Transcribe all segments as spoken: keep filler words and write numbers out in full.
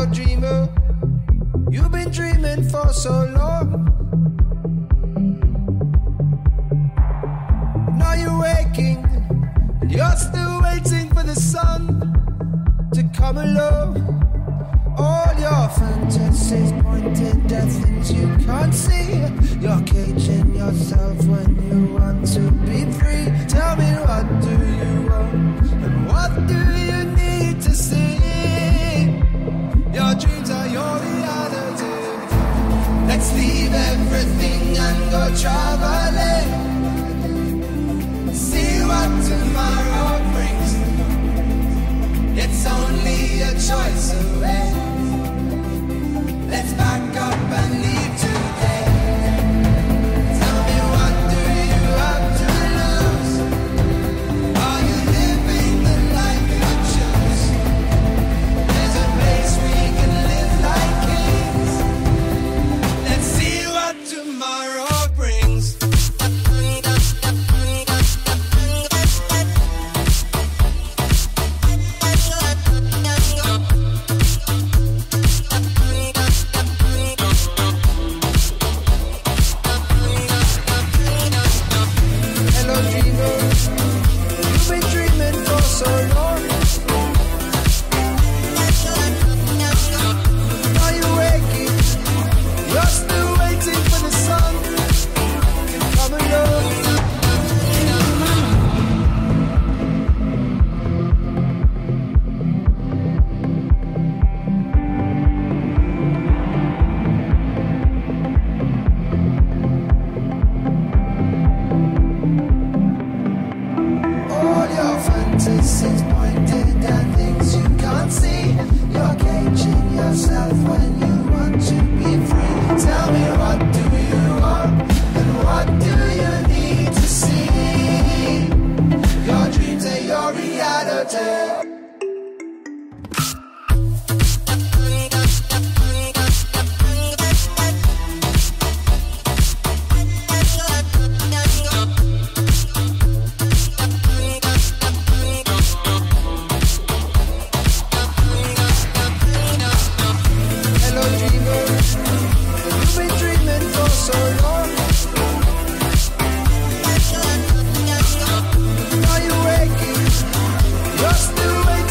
Hello dreamer, you've been dreaming for so long. Now you're waking, and you're still waiting for the sun to come along. All your fantasies pointed at things you can't see. You're caging yourself when you want to be free. Tell me, what do you want, and what do you need to see? Your dreams are your reality. Let's leave everything and go traveling. See what tomorrow brings. It's only a choice away. Let's back up and leave today. Tell me, what do you have to lose? Are you living the life you choose? There's a place we can live like kings. Let's see what tomorrow brings. Fantasies pointed at things you can't see. You're caging yourself when you want to be free. Tell me, what do you want, and what do you need to see? Your dreams are your reality. Now you're waking, you're still waiting.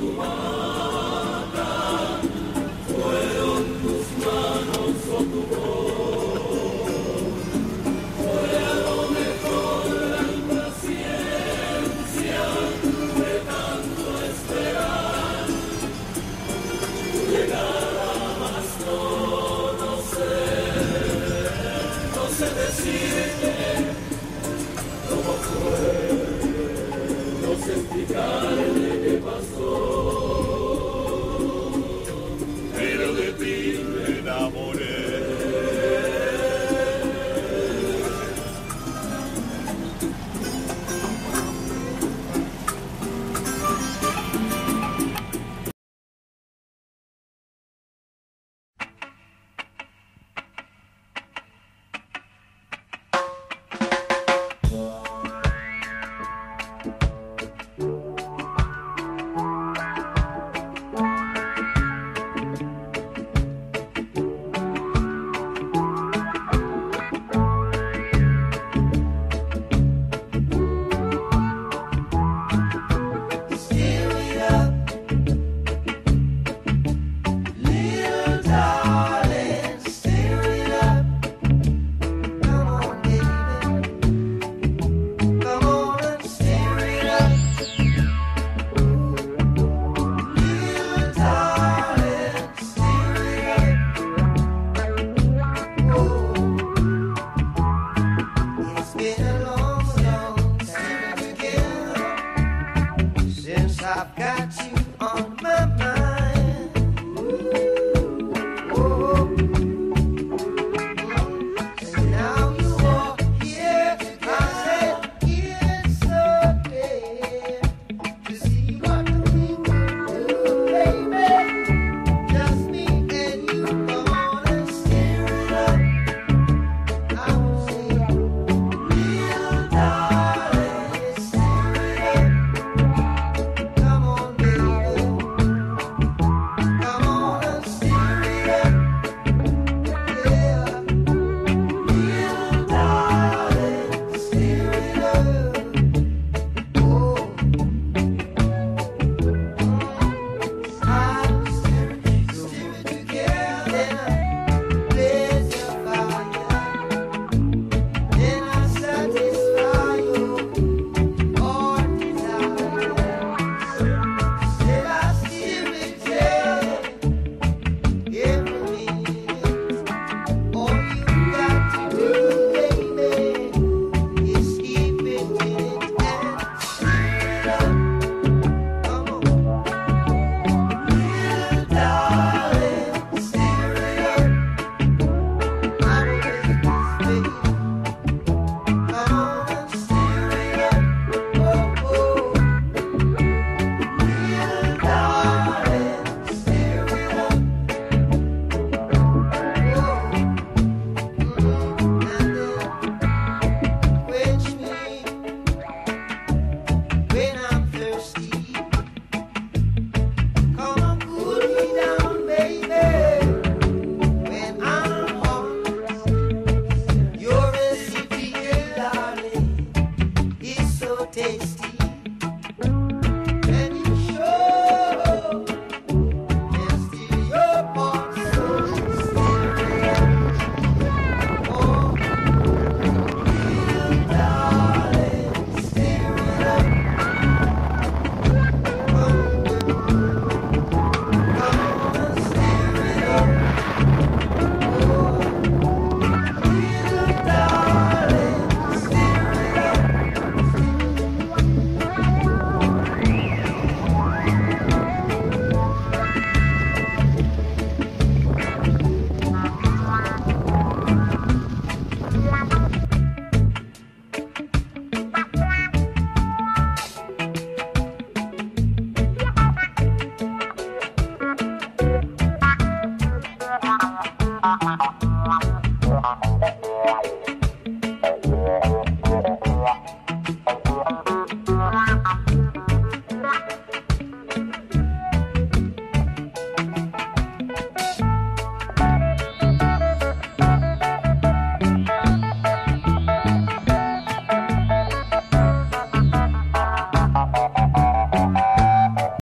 Thank you.